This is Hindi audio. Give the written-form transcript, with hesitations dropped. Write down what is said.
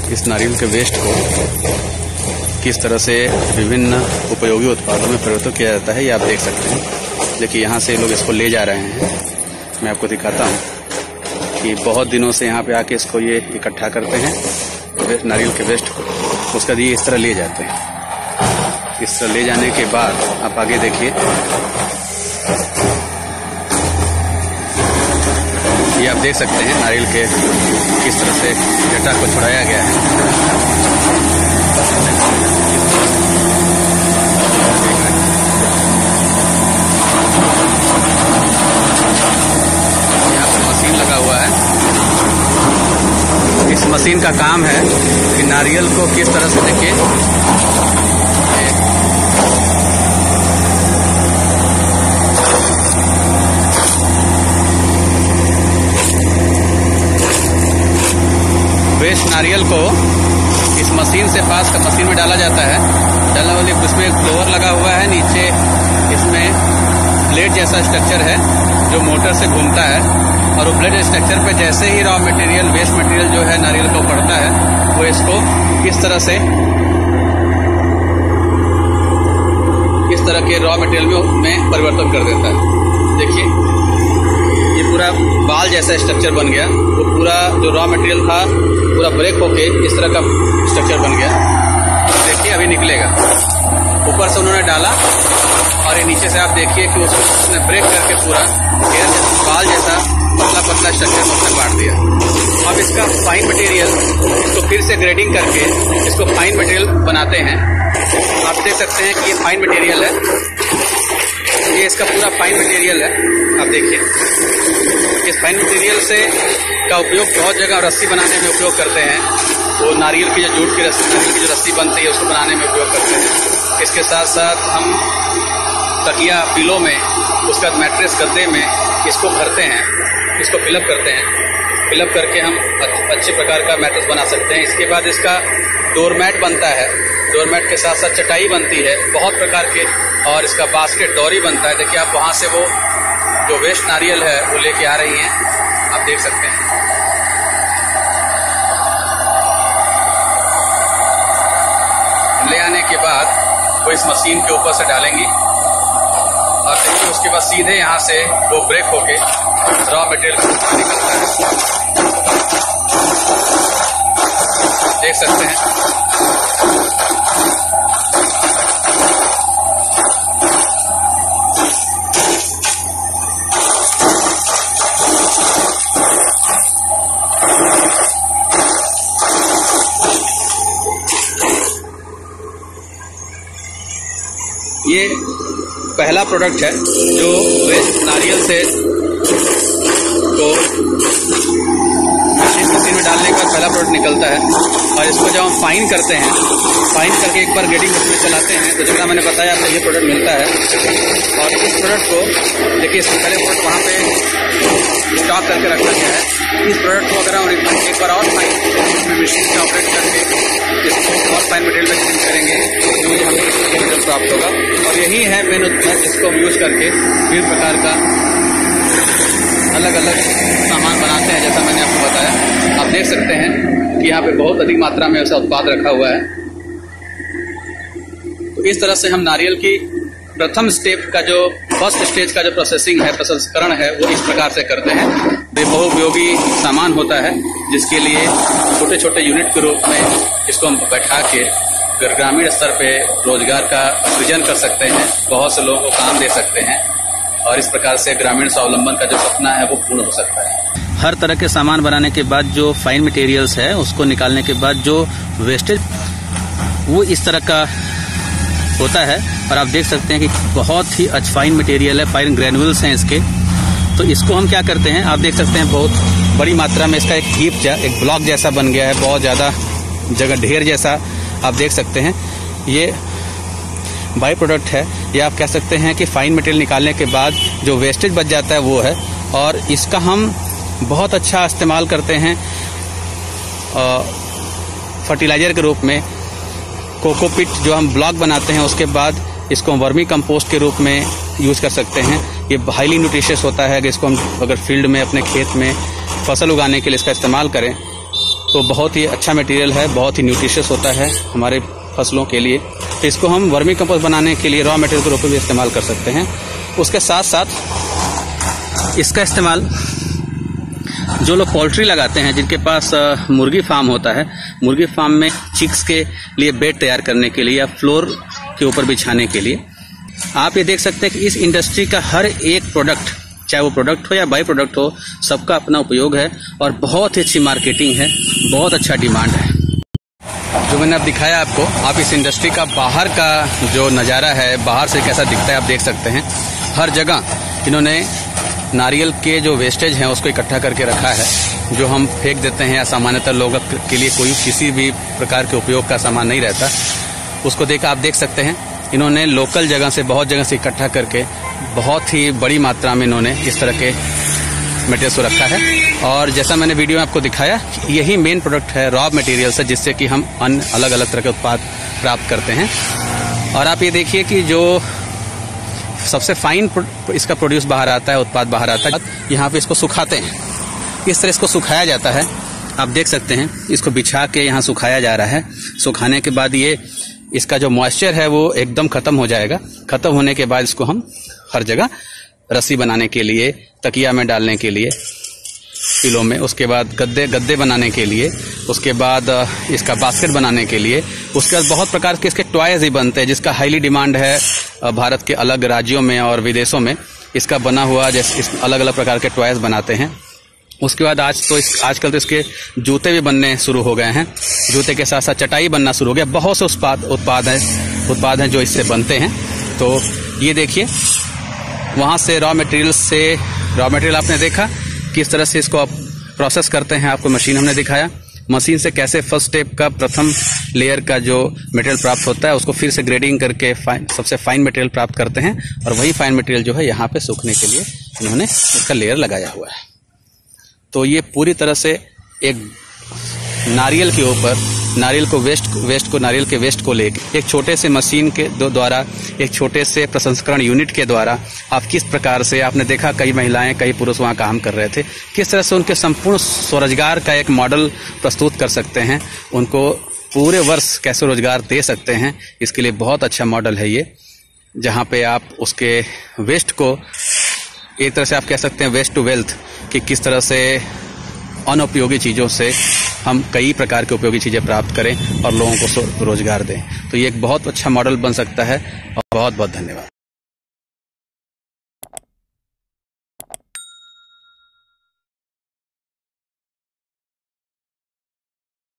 इस नारियल के वेस्ट को किस तरह से विभिन्न उपयोगी उत्पादों में परिवर्तित किया जाता है, ये आप देख सकते हैं। देखिए यहाँ से लोग इसको ले जा रहे हैं। मैं आपको दिखाता हूँ कि बहुत दिनों से यहाँ पे आके इसको ये इकट्ठा करते हैं नारियल के वेस्ट को, उसका ये इस तरह ले जाते हैं। इस तरह ले जाने के बाद आप आगे देखिए, ये आप देख सकते हैं नारियल के किस तरह से डेटा को छुड़ाया गया है। यहाँ पर मशीन लगा हुआ है। इस मशीन का काम है कि नारियल को किस तरह से देखिए वेस्ट नारियल को इस मशीन से पास का मशीन में डाला जाता है। डालने वाली उसमें एक ब्लोअर लगा हुआ है, नीचे इसमें ब्लेड जैसा स्ट्रक्चर है जो मोटर से घूमता है, और वो ब्लेड स्ट्रक्चर पे जैसे ही रॉ मटेरियल वेस्ट मटेरियल जो है नारियल को पड़ता है, वो इसको इस तरह से इस तरह के रॉ मटेरियल में परिवर्तन कर देता है। देखिए ये पूरा बाल जैसा स्ट्रक्चर बन गया। वो पूरा जो रॉ मटेरियल था पूरा ब्रेक होके इस तरह का स्ट्रक्चर बन गया। देखिए अभी निकलेगा। ऊपर से उन्होंने डाला और ये नीचे से आप देखिए कि उसने ब्रेक करके पूरा हेयर बाल जैसा पतला पतला स्ट्रक्चर उसने काट दिया। अब इसका फाइन मटेरियल, इसको फिर से ग्रेडिंग करके इसको फाइन मटेरियल बनाते हैं। आप देख सकते हैं कि ये फाइन मटेरियल है, ये इसका पूरा फाइन मटेरियल है। आप देखिए इस फाइन मटेरियल से का उपयोग बहुत जगह रस्सी बनाने में उपयोग करते हैं। वो नारियल की जो जूट की रस्सी, नारियल की जो रस्सी बनती है उसको बनाने में उपयोग करते हैं। इसके साथ साथ हम तकिया पिलो में, उसका मैट्रेस गद्दे में इसको भरते हैं, इसको फिलअप करते हैं। फिलअप करके हम अच्छे प्रकार का मैट्रेस बना सकते हैं। इसके बाद इसका डोरमैट बनता है, डोरमैट के साथ साथ चटाई बनती है बहुत प्रकार के, और इसका बास्केट डोरी बनता है। देखिए आप वहाँ से वो जो वेस्ट नारियल है वो लेके आ रही हैं, आप देख सकते हैं। ले आने के बाद वो इस मशीन के ऊपर से डालेंगी और देखिए उसके बाद सीधे यहाँ से वो ब्रेक होके रॉ मटेरियल निकलता है। देख सकते हैं ये पहला प्रोडक्ट है जो वेस्ट नारियल से को मशीन में डालने का पहला प्रोडक्ट निकलता है। और इसको जब हम फाइन करते हैं, फाइन करके एक बार ग्रेडिंग मशीन में चलाते हैं तो जितना मैंने बताया आपको ये प्रोडक्ट मिलता है। और इस प्रोडक्ट को देखिए, इससे पहले प्रोडक्ट वहाँ पे स्टॉक करके रखा गया है। इस प्रोडक्ट को अगर हम एक बार और फाइन मशीन से ऑपरेट करके इसको और फाइन मटेरियल में चेंज करेंगे तो हमें इसका रिजल्ट प्राप्त होगा। और यही है मेन उत्पाद जिसको हम यूज करके विभिन्न प्रकार का अलग अलग सामान बनाते हैं, जैसा मैंने आपको बताया। आप देख सकते हैं कि यहाँ पे बहुत अधिक मात्रा में ऐसा उत्पाद रखा हुआ है। तो इस तरह से हम नारियल की प्रथम स्टेप का जो फर्स्ट स्टेज का जो प्रोसेसिंग है, प्रसंस्करण है, वो इस प्रकार से करते हैं। ये बहुउपयोगी सामान होता है जिसके लिए छोटे छोटे यूनिट के रूप में इसको हम बैठा के ग्रामीण स्तर पे रोजगार का सृजन कर सकते हैं, बहुत से लोगों को काम दे सकते हैं, और इस प्रकार से ग्रामीण स्वावलंबन का जो सपना है वो पूर्ण हो सकता है। हर तरह के सामान बनाने के बाद जो फाइन मटेरियल्स है उसको निकालने के बाद जो वेस्टेज वो इस तरह का होता है। और आप देख सकते हैं कि बहुत ही अच्छा फाइन मटेरियल है, फाइन ग्रेनुअल्स हैं इसके। तो इसको हम क्या करते हैं, आप देख सकते हैं बहुत बड़ी मात्रा में इसका एक हीप एक ब्लॉक जैसा बन गया है, बहुत ज़्यादा जगह ढेर जैसा आप देख सकते हैं। ये बाई प्रोडक्ट है, या आप कह सकते हैं कि फाइन मटेरियल निकालने के बाद जो वेस्टेज बच जाता है वो है। और इसका हम बहुत अच्छा इस्तेमाल करते हैं फर्टिलाइजर के रूप में। कोकोपिट जो हम ब्लॉक बनाते हैं उसके बाद इसको हम वर्मी कंपोस्ट के रूप में यूज़ कर सकते हैं। ये हाईली न्यूट्रिशियस होता है कि इसको हम अगर फील्ड में अपने खेत में फसल उगाने के लिए इसका इस्तेमाल करें तो बहुत ही अच्छा मटेरियल है, बहुत ही न्यूट्रिशियस होता है हमारे फसलों के लिए। तो इसको हम वर्मी कंपोस्ट बनाने के लिए रॉ मटेरियल के रूप में भी इस्तेमाल कर सकते हैं। उसके साथ साथ इसका इस्तेमाल जो लोग पोल्ट्री लगाते हैं, जिनके पास मुर्गी फार्म होता है, मुर्गी फार्म में चिक्स के लिए बेड तैयार करने के लिए या फ्लोर के ऊपर बिछाने के लिए। आप ये देख सकते हैं कि इस इंडस्ट्री का हर एक प्रोडक्ट, चाहे वो प्रोडक्ट हो या बाई प्रोडक्ट हो, सबका अपना उपयोग है और बहुत ही अच्छी मार्केटिंग है, बहुत अच्छा डिमांड है। जो मैंने अब दिखाया आपको, आप इस इंडस्ट्री का बाहर का जो नज़ारा है, बाहर से कैसा दिखता है आप देख सकते हैं। हर जगह इन्होंने नारियल के जो वेस्टेज हैं उसको इकट्ठा करके रखा है, जो हम फेंक देते हैं या सामान्यतः लोगों के लिए कोई किसी भी प्रकार के उपयोग का सामान नहीं रहता, उसको देख आप देख सकते हैं। इन्होंने लोकल जगह से, बहुत जगह से इकट्ठा करके बहुत ही बड़ी मात्रा में इन्होंने इस तरह के मटेरियल को रखा है। और जैसा मैंने वीडियो में आपको दिखाया, यही मेन प्रोडक्ट है रॉ मटेरियल से, जिससे कि हम अन्य अलग अलग तरह के उत्पाद प्राप्त करते हैं। और आप ये देखिए कि जो सबसे फाइन इसका प्रोड्यूस बाहर आता है, उत्पाद बाहर आता है, यहाँ पे इसको सुखाते हैं। इस तरह इसको सुखाया जाता है, आप देख सकते हैं। इसको बिछा के यहाँ सुखाया जा रहा है। सुखाने के बाद ये इसका जो मॉइस्चर है वो एकदम खत्म हो जाएगा। खत्म होने के बाद इसको हम हर जगह रस्सी बनाने के लिए, तकिया में डालने के लिए, पिलो में, उसके बाद गद्दे बनाने के लिए, उसके बाद इसका बास्केट बनाने के लिए, उसके बाद बहुत प्रकार के इसके टॉयज ही बनते हैं, जिसका हाईली डिमांड है भारत के अलग राज्यों में और विदेशों में। इसका बना हुआ जैसे अलग अलग प्रकार के टॉयज बनाते हैं। उसके बाद आजकल तो इसके जूते भी बनने शुरू हो गए हैं। जूते के साथ साथ चटाई बनना शुरू हो गया। बहुत से उत्पाद हैं जो इससे बनते हैं। तो ये देखिए, वहाँ से रॉ मटेरियल आपने देखा किस तरह से इसको आप प्रोसेस करते हैं। आपको मशीन हमने दिखाया, मशीन से कैसे फर्स्ट स्टेप का प्रथम लेयर का जो मटेरियल प्राप्त होता है उसको फिर से ग्रेडिंग करके सबसे फाइन मटेरियल प्राप्त करते हैं। और वही फाइन मटेरियल जो है यहाँ पे सूखने के लिए इन्होंने उसका लेयर लगाया हुआ है। तो ये पूरी तरह से एक नारियल के ऊपर, नारियल के वेस्ट को लेकर एक छोटे से मशीन के द्वारा, एक छोटे से प्रसंस्करण यूनिट के द्वारा आप किस प्रकार से, आपने देखा कई महिलाएं, कई पुरुष वहाँ काम कर रहे थे, किस तरह से उनके संपूर्ण स्वरोजगार का एक मॉडल प्रस्तुत कर सकते हैं, उनको पूरे वर्ष कैसे रोजगार दे सकते हैं। इसके लिए बहुत अच्छा मॉडल है ये, जहाँ पे आप उसके वेस्ट को, एक तरह से आप कह सकते हैं वेस्ट टू वेल्थ, कि किस तरह से अनुपयोगी चीज़ों से हम कई प्रकार की उपयोगी चीज़ें प्राप्त करें और लोगों को रोजगार दें। तो ये एक बहुत अच्छा मॉडल बन सकता है। और बहुत बहुत धन्यवाद।